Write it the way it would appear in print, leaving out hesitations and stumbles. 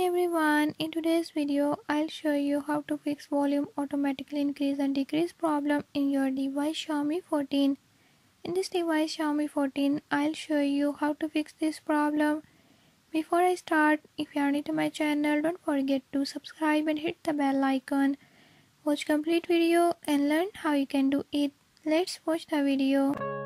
everyone, in today's video I'll show you how to fix volume automatically increase and decrease problem in your device Xiaomi 14. In this device Xiaomi 14, I'll show you how to fix this problem. Before I start, if you are new to my channel, don't forget to subscribe and hit the bell icon. Watch complete video and learn how you can do it. Let's watch the video.